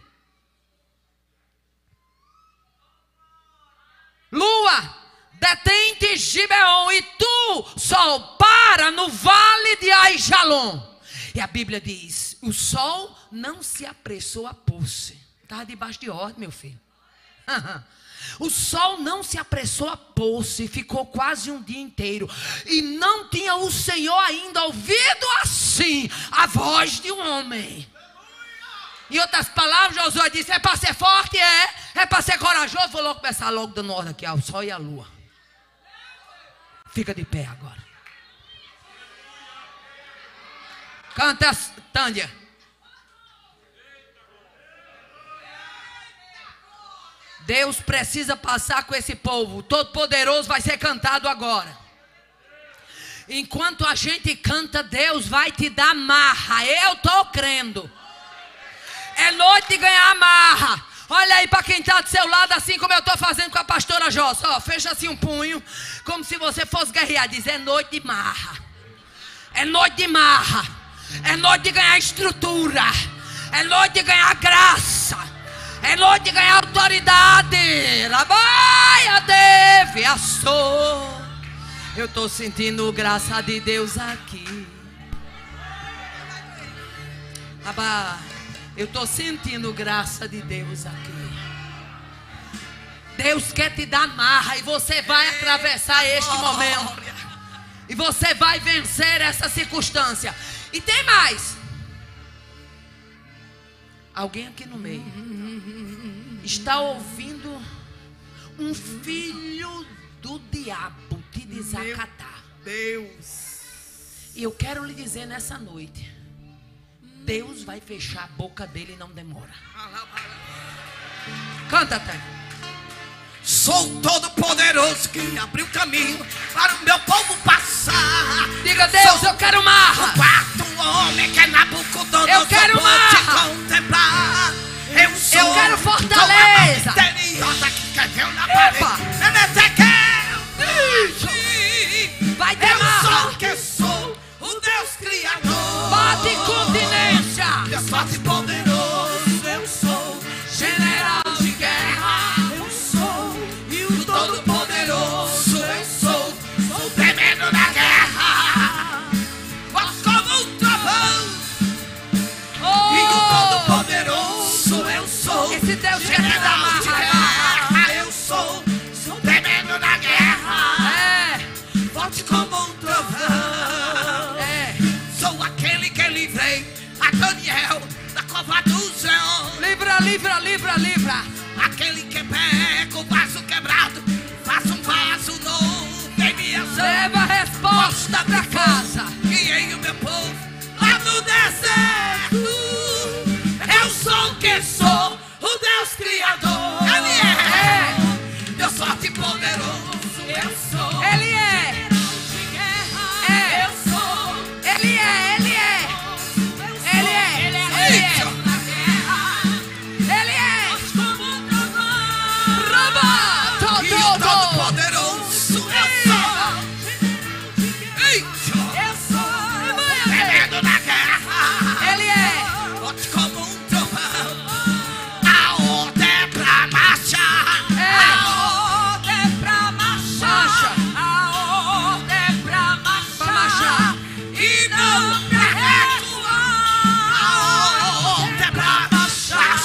Lua, detente Gibeon, e tu, sol, para no vale de Aijalon. E a Bíblia diz: o sol não se apressou a pôr-se. Estava debaixo de ordem, meu filho. O sol não se apressou a pôr-se, ficou quase um dia inteiro. E não tinha o Senhor ainda ouvido assim a voz de um homem. Em outras palavras, Josué disse: é para ser forte, é. É para ser corajoso. Vou logo começar logo dando ordem aqui ao sol e à lua. Fica de pé agora. Canta, Tânia. Deus precisa passar com esse povo. Todo-Poderoso vai ser cantado agora. Enquanto a gente canta, Deus vai te dar marra. Eu estou crendo. É noite de ganhar marra. Olha aí para quem está do seu lado, assim como eu estou fazendo com a pastora Jossa. Ó, fecha assim um punho, como se você fosse guerrear. Diz, é noite de marra. É noite de marra. É noite de ganhar estrutura. É noite de ganhar graça. É noite de ganhar autoridade. Rabaia deve assou. Eu estou sentindo graça de Deus aqui. Abá, eu estou sentindo graça de Deus aqui. Deus quer te dar marra e você vai atravessar este momento. E você vai vencer essa circunstância. E tem mais. Alguém aqui no meio está ouvindo um filho do diabo te desacatar.
Deus.
E eu quero lhe dizer nessa noite, Deus vai fechar a boca dele e não demora. Canta, Tânia.
Sou todo poderoso que abriu caminho para o meu povo passar.
Diga, Deus,
Sou
eu quero marra.
o quarto homem que é Nabucodonosor.
Eu quero marra.
Contemplar. Eu sou
Eu quero fortaleza.
misteriosa que escreveu na parede.
Vai ter
Eu
marra.
sou que sou o Deus Criador.
Bate continência.
Deus forte e poderoso. Eu sou
General de guerra.
Eu sou e o Todo-Poderoso. Eu sou, sou tremendo na guerra. Voz como um trovão. E o Todo-Poderoso. Eu sou
Esse Deus quer te dar
general de
marra.
guerra. Eu sou, sou tremendo na guerra.
É,
Forte como um trovão.
é.
Sou aquele que livrei a Daniel da cova dos leões.
Livra, livra, livra, livra.
Aquele que pega o vaso quebrado, faz um vaso novo em minha mão.
Leva a resposta pra casa.
Guiei o meu povo lá no deserto. Eu sou o que sou, o Deus Criador. Ele é, Deus forte e poderoso. Eu sou.
Ele é. É.
Eu sou.
Ele é, ele é. Ele é, ele é, ele é. Ele é. Roba, to,
E
to,
o
to.
Todo-Poderoso. Eu sou. Eita.
Eu sou.
Tremendo na guerra.
Ele é.
Forte como um trovão. A ordem é pra marchar.
É.
A ordem é pra marchar.
Marcha.
A ordem é pra marchar.
Pra marchar.
E não pra recuar. A ordem é pra marchar.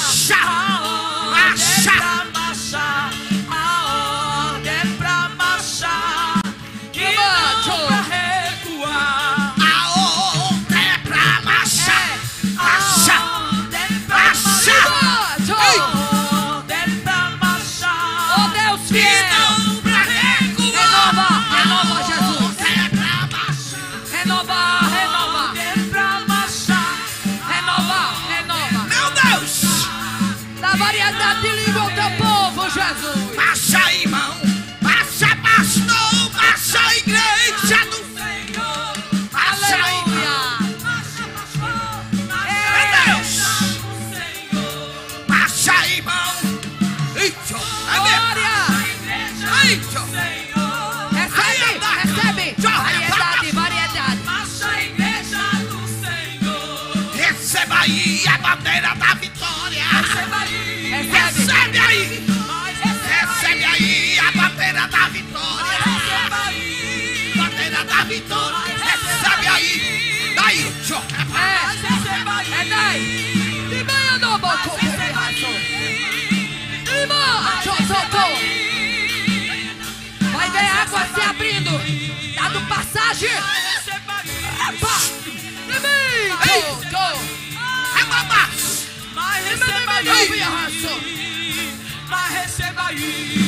Marcha. A ordem é pra marchar. E não pra recuar. A ordem é pra marchar. Marcha. Marcha.
To. Oh, Deus
E
fiel.
não pra recuar.
Renova, renova, Jesus.
É pra marchar.
Renova, renova.
É pra marchar.
Renova, renova.
Meu Deus.
Da variedade de língua ao teu povo, Jesus.
Marcha, irmão. Marcha, pastor. Marcha, igreja do Senhor. Marcha, irmão.
Aleluia.
Meu Deus. Marcha, irmão. Eita. É mesmo.
Glória.
Eita.
Recebe, recebe. Variedade, variedade.
Receba aí a bandeira da vitória.
Recebe.
Recebe aí. Recebe aí a bandeira da vitória. Bandeira da vitória. Recebe aí. Daí, tchau.
É, é daí. De manhã no boco, de manhã, tchau, tchau, tchau. Vai ver a água se abrindo. Dado passagem. Epa. De mim, tchau, tchau.
É babá.
De mim, de mim, de mim,
Mas receba aí.